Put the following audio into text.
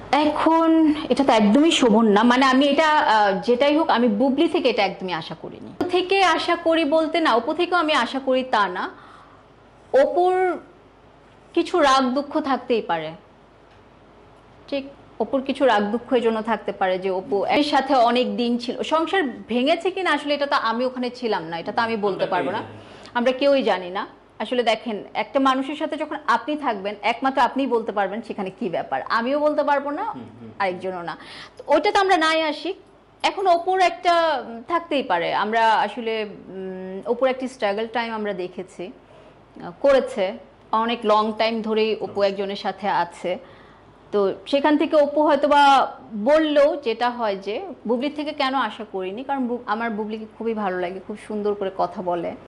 এখন এটা তো একদমই শোভন না, মানে আমি এটা যেটাই হোক আমি বুবলি থেকে এটা একদমই আশা করিনি। থেকে আশা করি বলতে না, অপু থেকেও আমি আশা করি তা না। অপুর কিছু রাগ দুঃখ থাকতেই পারে, ঠিক। অপুর কিছু রাগ দুঃখ এই জন্য থাকতে পারে যে অপু এর সাথে অনেক দিন ছিল, সংসার ভেঙেছে কিনা আসলে এটা তো আমি ওখানে ছিলাম না, এটা তো আমি বলতে পারবো না, আমরা কেউই জানি না। আসলে দেখেন, একটা মানুষের সাথে যখন আপনি থাকবেন একমাত্র আপনিই বলতে পারবেন সেখানে কি ব্যাপার, আমিও বলতে পারবো না, আরেকজনও না। তো ওইটা তো আমরা নাই আসি। এখন অপুর একটা থাকতেই পারে, আমরা আসলে অপুর একটা স্ট্রাগল টাইম আমরা দেখেছি, করেছে অনেক লং টাইম ধরেই অপু একজনের সাথে আছে। তো সেখান থেকে অপু হয়তোবা বললেও যেটা হয় যে বুবলির থেকে কেন আশা করিনি, কারণ আমার বুবলিকে খুবই ভালো লাগে, খুব সুন্দর করে কথা বলে।